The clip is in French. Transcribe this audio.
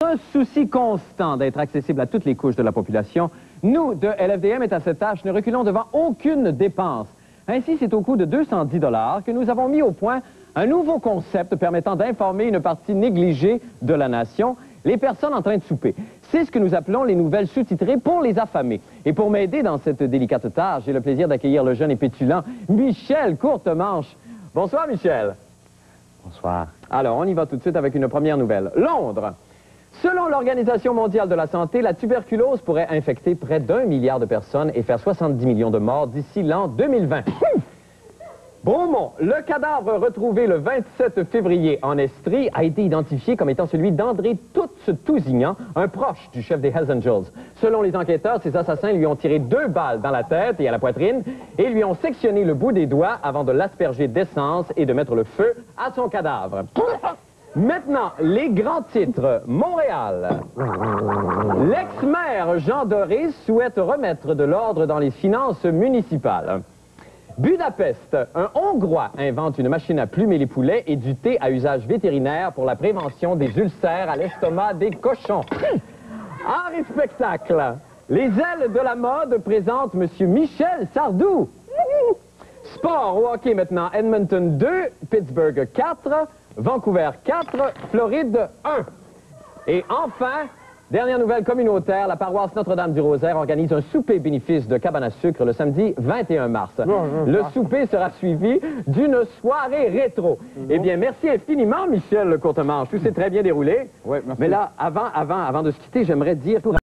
Un souci constant d'être accessible à toutes les couches de la population, nous, de LFDM est à cette tâche, ne reculons devant aucune dépense. Ainsi, c'est au coût de 210 $ que nous avons mis au point un nouveau concept permettant d'informer une partie négligée de la nation, les personnes en train de souper. C'est ce que nous appelons les nouvelles sous-titrées pour les affamés. Et pour m'aider dans cette délicate tâche, j'ai le plaisir d'accueillir le jeune et pétulant Michel Courtemanche. Bonsoir, Michel. Bonsoir. Alors, on y va tout de suite avec une première nouvelle. Londres. Selon l'Organisation mondiale de la santé, la tuberculose pourrait infecter près d'1 milliard de personnes et faire 70 millions de morts d'ici l'an 2020. Beaumont, le cadavre retrouvé le 27 février en Estrie a été identifié comme étant celui d'André Tousignan, un proche du chef des Hells Angels. Selon les enquêteurs, ces assassins lui ont tiré 2 balles dans la tête et à la poitrine et lui ont sectionné le bout des doigts avant de l'asperger d'essence et de mettre le feu à son cadavre. Maintenant, les grands titres. Montréal. L'ex-maire Jean Doré souhaite remettre de l'ordre dans les finances municipales. Budapest, un Hongrois invente une machine à plumer les poulets et du thé à usage vétérinaire pour la prévention des ulcères à l'estomac des cochons. Art et spectacle. Les ailes de la mode présentent M. Michel Sardou. Sport au hockey maintenant. Edmonton 2, Pittsburgh 4, Vancouver 4, Floride 1. Et enfin, dernière nouvelle communautaire, la paroisse Notre-Dame-du-Rosaire organise un souper bénéfice de cabane à sucre le samedi 21 mars. Le souper sera suivi d'une soirée rétro. Eh bien, merci infiniment, Michel Courtemanche. Tout s'est très bien déroulé. Oui, merci. Mais là, avant de se quitter, j'aimerais dire...